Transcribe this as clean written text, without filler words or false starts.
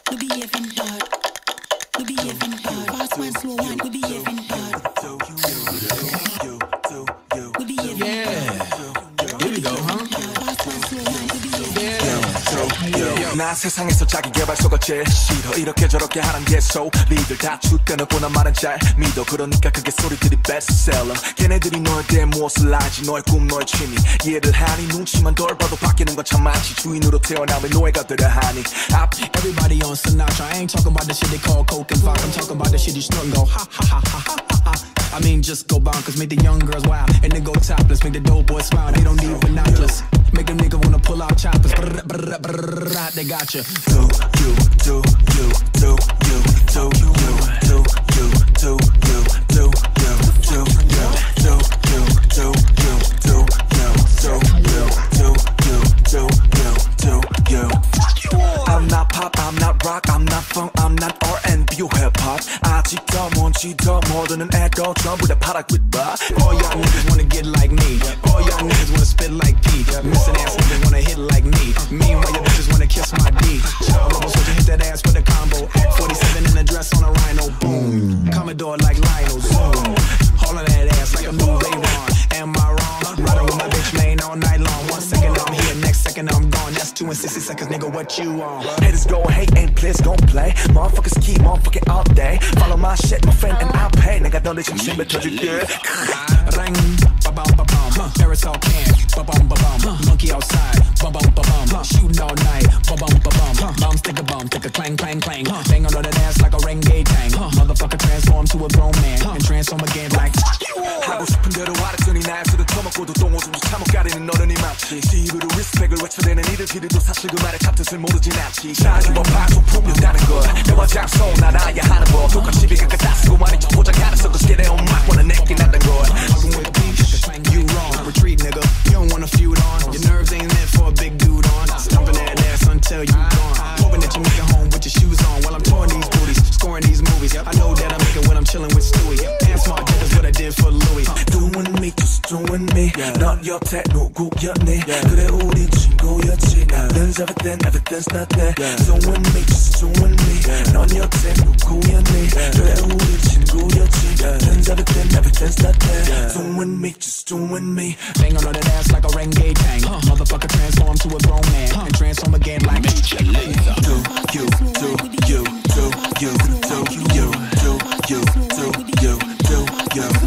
we behaving hard. We behaving hard. Fast one, slow one, we behaving hard. We behaving hard. Here we go, huh? Fast one, slow one, we behaving hard. 난 세상에서 자기 개발서가 제일 싫어. 이렇게 저렇게 하는 게 소리들 다 춥대놓고 난 말은 잘 믿어. 그러니까 그게 소리들이 베스트셀러. 걔네들이 너에 대해 무엇을 알지. 너의 꿈 너의 취미 이해를 하니. 눈치만 덜 봐도 바뀌는 건 참 많지. 주인으로 태어나면 노예가 되려 하니. Everybody on Sinatra. I ain't talking about the shit they call coke and vodka. I'm talking about the shit you snort and go ha ha ha ha ha ha. I mean just go bonkers, make the young girls wild and then go topless, make the dope boys smile. They don't need binoculars. Make them niggas wanna pull out choppers. They got you. Do you, do you, do you, do you, do you, do you, do you, do you, do you, do you, do you, do you, do you. I'm not pop, I'm not rock, I'm not funk, I'm not R&B or hip hop. 아직 더 뭔지 더 모르는 애도 전부 다 파라quid 봐. All y'all niggas wanna get like me. All y'all niggas wanna spit like P. Missing ass niggas wanna hit like me. Meanwhile your bitches wanna kiss my D. Child level, so you hit that ass with a combo. Act 47 in a dress on a rhino. Boom. Commodore like Lionel. Boom. Hauling that ass like a new Ray-Ron. Am I wrong? Riding with my bitch lane all night long. 1 second I'm here, next second I'm gone. That's 2 and 60 seconds, nigga. What you on? Haters go hate and players gon' play. Motherfuckers keep motherfucking all day. Follow my shit, my friend, and I'll pay. 내가 너네 중심 뱉어줄게. Ring, ba-bum, ba-bum. Aerosol can, ba-bum, ba-bum. Monkey outside, ba-bum, ba-bum. Shooting all night, ba-bum, ba-bum. Bum, stick a clang, clang, clang. Bang on that ass like a Renegade tank. Motherfucker transform to a grown man and transform again like. 하고 싶은 대로 알았더니 나에서도 처먹고도 똥오줌도 참못 가리는 너는 이만치. 입으로 리스펙을 외쳐대는 이들끼리도 사실 그 말의 잡뜻을 모르진 않지. 사주와 파종 풍류다는 걸 내와 장소 난 알아야 하는 법. 똑같이 비각을 다 쓰고 말이 좀 포장하는 서 Cause get it on my wanna neck and nothing good. Fucking with me, you wrong. Retreat, nigga. You don't wanna feud on. Your nerves ain't meant for a big dude on. Stomping that ass until you gone. Hoping that you make it home with your shoes on while I'm touring these booties, scoring these movies. I know that I make it when I'm chilling with Stewie. And smart dick is what I did for Louis. Doing me, just doing me. 넌 여태 누구였니? 그래 우리 친구였지. 나는 everything, everything's nothing. Doing me, just doing me. 넌 여태 누구였니? 그래 우리 친구였지. 나는 everything, everything's nothing. Doing me, just doing me. Bang on that ass like a Renegade tank. Motherfucker transform to a grown man and transform again like. Do you, do you, do you, do you, do you, do you, do you.